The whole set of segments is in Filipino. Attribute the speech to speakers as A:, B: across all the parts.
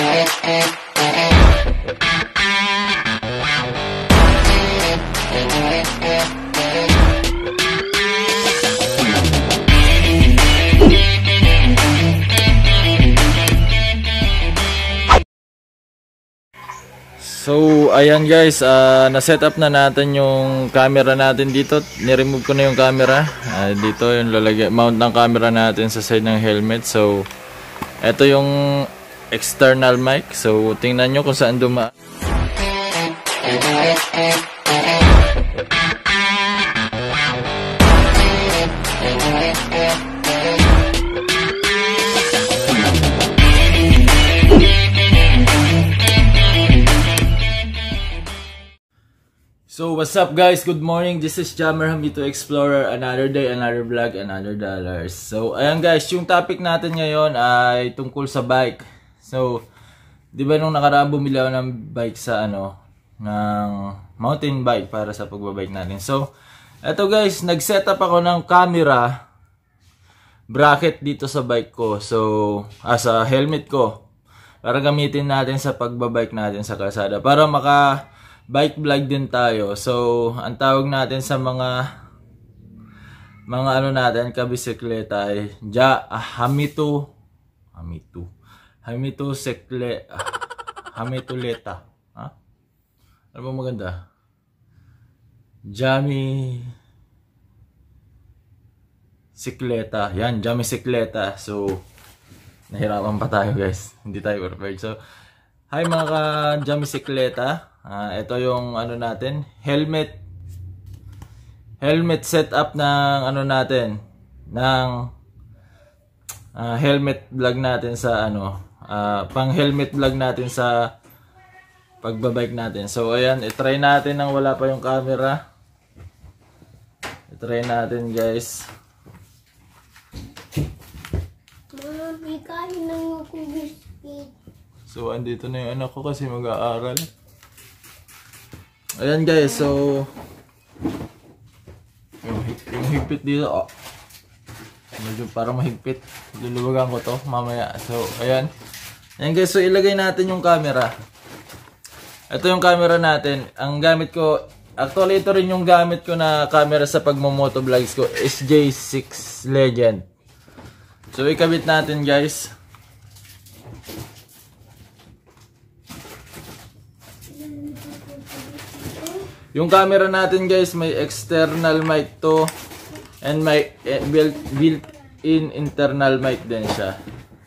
A: So ayan guys, na-set up na natin yung camera natin dito. Ni-remove ko na yung camera. Dito yung mount ng camera natin sa side ng helmet. So ito yung external mic. So tingnan nyo kung saan dumaan. So what's up guys, good morning, this is Jammer Hamito Explorer, another day, another vlog, another dollars. So ayan guys, yung topic natin ngayon ay tungkol sa bike. So di ba nung nakaraan bumili ako ng bike sa ng mountain bike para sa pagbabike natin. So eto guys, nag-set up ako ng camera bracket dito sa bike ko. So sa helmet ko para gamitin natin sa pagbabike natin sa kalsada para bike vlog din tayo. So, ang tawag natin sa mga natin, kabisikleta ay Hamituleta. Ha? Ano ba maganda? Sikleta. Yan, Sikleta. So, nahirapan pa tayo guys. Hindi tayo prepared. So, hi mga ka-Sikleta. Ito yung natin, helmet setup ng natin, ng helmet vlog natin sa pang helmet vlog natin sa pagbabike natin. So ayan, i-try natin nang wala pa yung camera. I-try natin guys. So andito na yung anak ko kasi mag-aaral. Ayan guys, so yung higpit dito, medyo parang mahigpit. Luluwagan ko to mamaya. So ayan. Ayan guys, so ilagay natin yung camera. Ito yung camera natin. Ang gamit ko, actually ito rin yung gamit ko na camera sa pagmo-motovlogs ko, SJ6 Legend. So ikabit natin guys. Yung camera natin guys, may external mic to and may built-in internal mic din siya.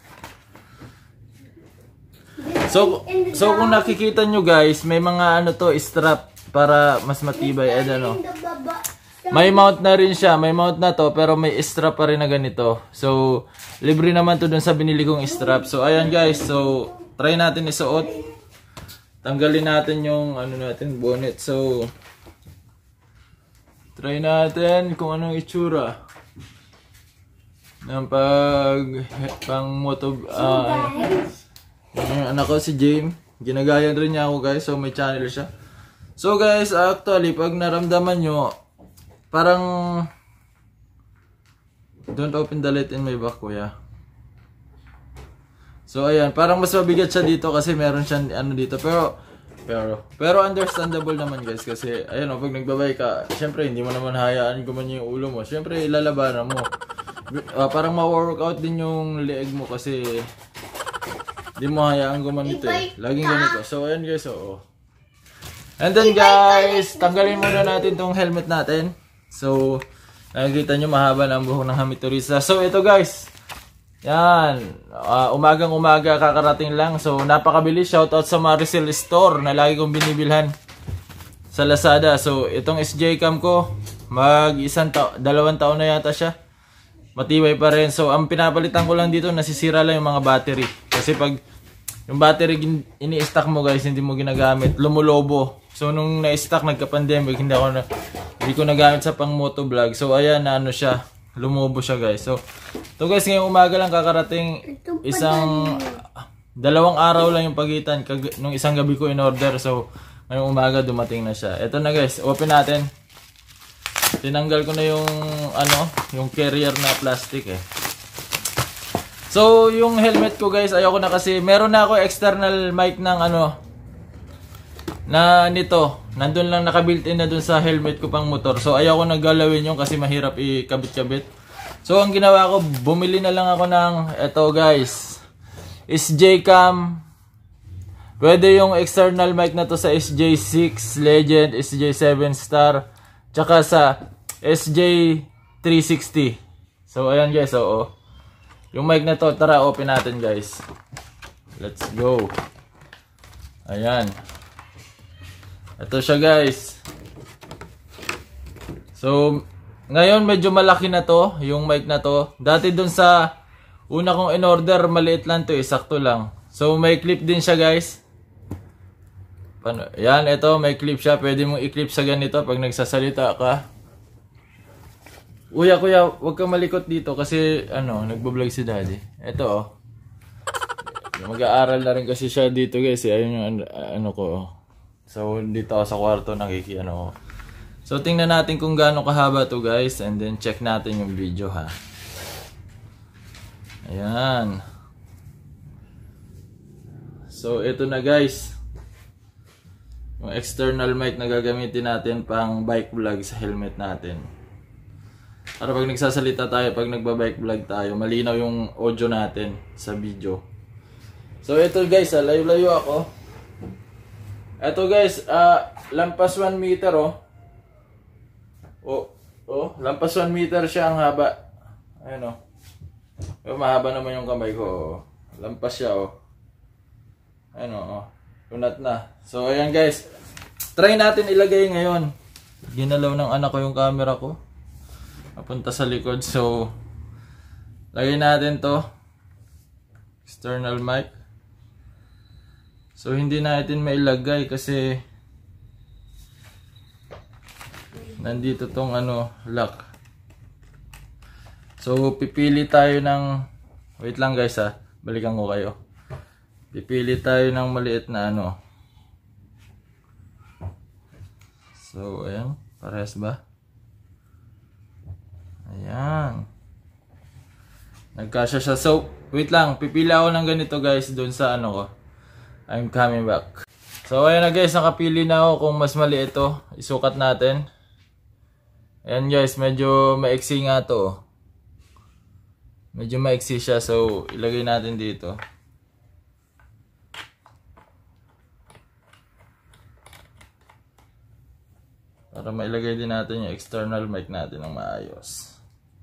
A: So kung nakikita nyo guys, may mga strap para mas matibay. May mount na rin siya, may mount na to pero may strap pa rin na ganito. So libre naman to dun sa binili kong strap. So ayan guys, so try natin isuot. Tanggalin natin yung natin, bonnet. So try natin kung anong itsura ng pang moto. Yung anak ko si James, ginagayan rin niya ako guys. So may channel siya. So guys, actually pag naramdaman nyo parang don't open the light in my back, kuya. So ayan, parang mas mabigat siya dito kasi meron siyang dito, pero understandable naman guys kasi ayan pag nagbabay ka, syempre hindi mo naman hayaan gumanyan yung ulo mo. Syempre ilalabanan mo. Parang ma-workout din yung leeg mo kasi hindi mo hayaan gumanito laging ganito. So ayan guys, and then guys, tanggalin muna natin tong helmet natin. So nakikita nyo mahaba na ang buhok ng Hamiturisa. So ito guys, yan, umagang umaga kakarating lang. So napakabilis, shoutout sa Maricel Store na lagi kong binibilhan sa Lazada. So itong SJ cam ko, dalawang taon na yata siya. Matibay pa rin. So ang pinapalitan ko lang dito, nasisira lang yung mga battery. Kasi pag yung battery ini-stack mo guys, hindi mo ginagamit, lumulobo. So nung na-stack nagka-pandemic, hindi ko nagamit sa pang motovlog. So ayan, siya, lumubo siya guys. So ito guys, ngayong umaga lang kakarating, dalawang araw lang yung pagitan nung isang gabi ko in order. So ngayong umaga dumating na siya. Ito na guys, open natin. Tinanggal ko na yung yung carrier na plastic . So So, yung helmet ko guys, ayoko na kasi meron na ako external mic ng ano na nito. Nandun lang naka-built-in na dun sa helmet ko pang motor. So, ayoko na galawin yun kasi mahirap ikabit-kabit. So, ang ginawa ko, bumili na lang ako ng eto guys. SJ-Cam. Pwede yung external mic na to sa SJ6 Legend, SJ7 Star, tsaka sa SJ360. So, ayan guys, oo. Yung mic na to, tara open natin guys. Let's go. Ayan. Ito siya guys. So, ngayon medyo malaki na to, yung mic na to. Dati dun sa una kong in-order, maliit lang to eh, sakto lang. So, may clip din siya guys. Yan, ito, may clip siya. Pwede mong i-clip sa ganito pag nagsasalita ka. Kuya, wag kang malikot dito kasi nagbo-vlog si daddy. Ito oh. Mag-aaral na rin kasi siya dito guys. Ayun yung ano ko oh. So dito ako sa kwarto nakikiano. So tingnan natin kung gaano kahaba to guys and then check natin yung video ha. Ayan. So ito na guys. Yung external mic na gagamitin natin pang bike vlog sa helmet natin. Para pag nagsasalita tayo, pag nagba-bike vlog tayo, malinaw yung audio natin sa video. So ito guys, layo-layo ako. Ito guys, lampas 1 meter oh. Lampas 1 meter siya ang haba. Ayun oh. Mahaba naman yung kamay ko oh. Lampas siya oh. Ayun oh. Unat na. So ayan guys. Try natin ilagay ngayon. Ginalaw ng anak ko yung camera ko. Papunta sa likod. So, lagay natin to. External mic. So, hindi natin mailagay kasi nandito tong lock. So, pipili tayo ng wait lang guys ha. Balikan ko kayo. Pipili tayo ng maliit na So, ayan. Parehas ba? Ayan. Nagkasya siya. So, wait lang. Pipili ako ng ganito guys doon sa ko. I'm coming back. So, ayan na guys. Nakapili na ako kung mas maliit ito. Isukat natin. Ayan guys. Medyo maiksi nga to. Medyo maiksi siya. So, ilagay natin dito. Para mailagay din natin yung external mic natin ng maayos.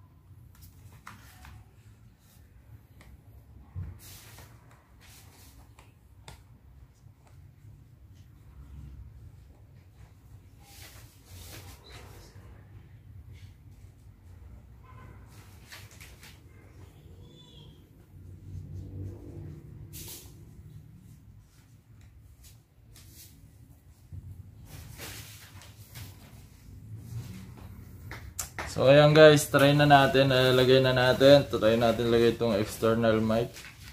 A: So ayan guys, try na natin, lagay na natin. Try natin lagay itong external mic.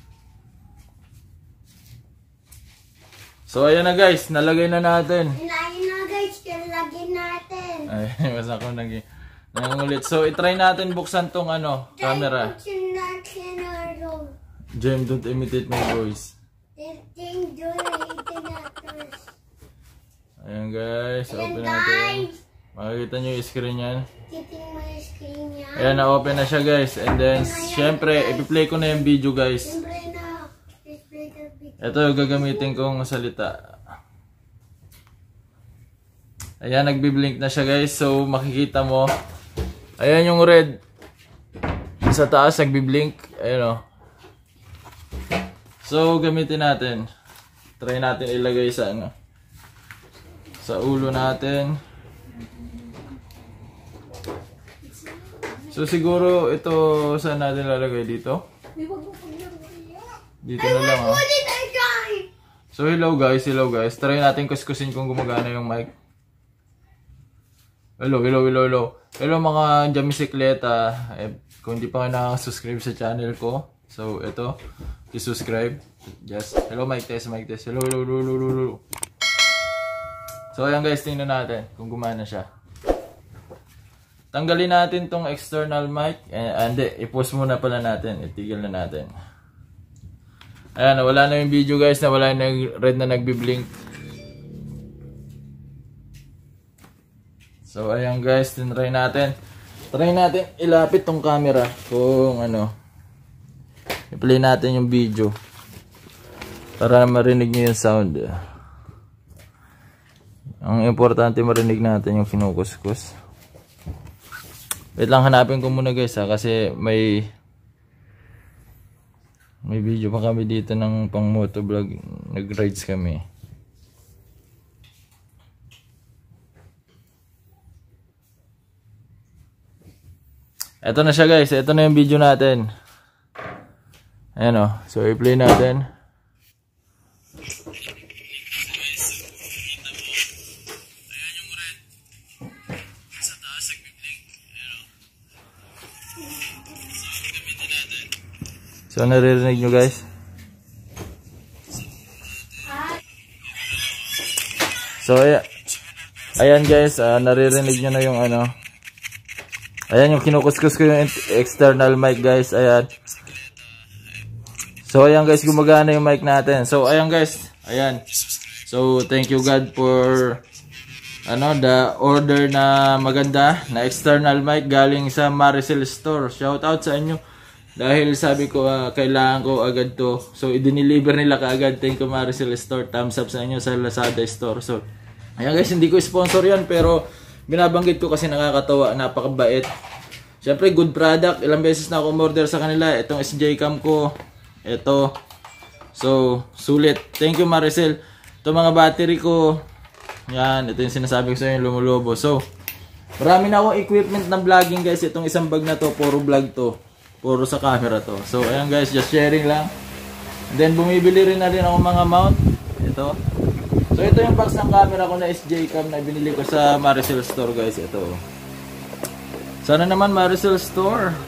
A: So ayan na guys, nalagay na natin.
B: Nalagay na guys, nalagay natin.
A: Ay, mas ako nangulit. So itry natin buksan tong camera.
B: Buksan natin
A: Jem, don't imitate my voice. Ayan guys, open natin. Makikita nyo yung screen yan. Ayan, na-open na siya guys. And then, syempre, ipi-play ko na yung video guys. Ito yung gagamitin kong salita. Ayan, nagbi-blink na siya guys. So, makikita mo. Ayan yung red. Sa taas, nagbi-blink. Ayan o. So, gamitin natin. Try natin ilagay sa sa ulo natin. So siguro ito saan natin lalagay dito? Dito na lang So hello guys. Try natin kuskusin kung gumagana yung mic. Hello mga jamisikleta. Kung hindi pa kayo nakaka-subscribe sa channel ko. So ito, i-subscribe. Just hello mic test. Hello. So ayan guys, tingnan natin kung gumana siya. Tanggalin natin tong external mic. Hindi, i-pause muna pala natin. Itigil na natin. Ayan, wala na yung video guys, na wala yung red na nagbi-blink. So ayan guys, tinry natin. Try natin ilapit tong camera kung ano. I-play natin yung video para marinig niyo yung sound. Ang importante marinig natin yung kinukuskus. Wait lang, hanapin ko muna guys ha, kasi may video pa kami dito ng pang motovlog. Nag-rides kami. Ito na siya guys, ito na yung video natin. Ayan o, so i-play natin. So naririnig nyo guys? So ayan guys, naririnig nyo na yung ano. Ayan yung kinukuskus ko yung external mic guys. Ayan. So ayan guys, gumagana yung mic natin. So ayan guys, ayan. So thank you God for the order na maganda na external mic galing sa Maricel Store. Shout out sa inyo. Dahil sabi ko kailangan ko agad to. So i-deliver nila kaagad. Thank you Maricel Store. Thumbs up sa inyo sa Lazada Store. So ayan guys, hindi ko sponsor yan pero binabanggit ko kasi nakakatawa, napakabait. Siyempre good product. Ilang beses na ako umorder sa kanila. Itong SJ Cam ko. Ito. So sulit. Thank you Maricel. Ito mga battery ko. Yan. Ito yung sinasabi ko sa inyo, lumulobo. So marami na akong equipment ng vlogging guys. Itong isang bag na to, puro vlog to. Puro sa camera to. So ayan guys, just sharing lang. And then bumibili rin na rin ako mga mount. Ito. So ito yung box ng camera ko na SJ Cam na binili ko sa Maricel Store guys. Ito. Sana naman Maricel Store.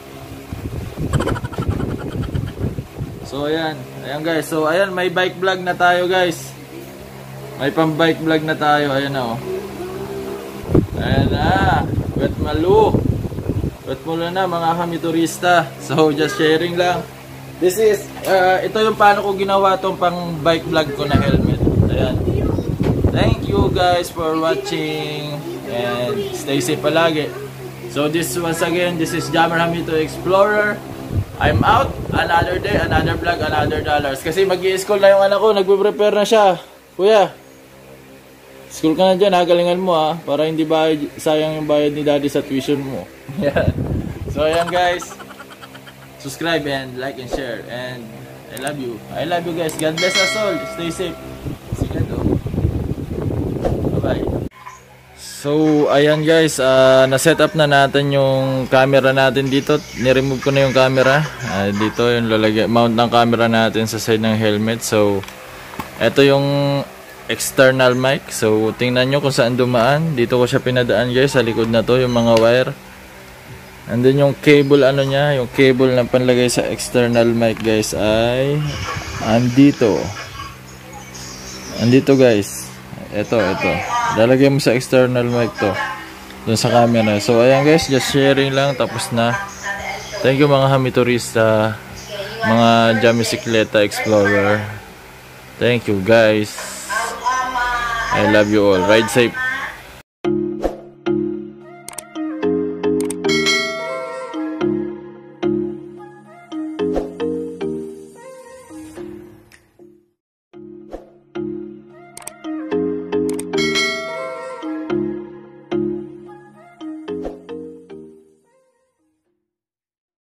A: So ayan. Ayan guys. So ayan, may bike vlog na tayo guys. May pang bike vlog na tayo. Ayan na oh. Ayan na. Wet malu. Wet mula na mga kami turista. So just sharing lang. This is, ito yung paano ko ginawa tong pang bike vlog ko na helmet. Ayan. Thank you guys for watching. And stay safe palagi. So this once again, this is Jammer Hamito Explorer. I'm out. Another day, another vlog, another dollars. Kasi mag-i-school na yung anak ko. Nagpe-prepare na siya. Kuya, school ka na dyan ha. Galingan mo ha. Para hindi sayang yung bayad ni daddy sa tuition mo. So ayan guys. Subscribe and like and share. And I love you. I love you guys. God bless us all. Stay safe. See you later. Bye-bye. So ayan guys, na-set up na natin yung camera natin dito. Ni-remove ko na yung camera. Dito yung mount ng camera natin sa side ng helmet. So ito yung external mic. So tingnan nyo kung saan dumaan. Dito ko siya pinadaan guys, sa likod na to yung mga wire. And then yung cable yung cable na panlagay sa external mic guys ay andito. Andito guys. Ito. Lalagay mo sa external mic to. Doon sa camera. So ayan guys, just sharing lang, tapos na. Thank you mga hamiturista, mga Jamisikleta Explorer. Thank you guys. I love you all. Ride safe.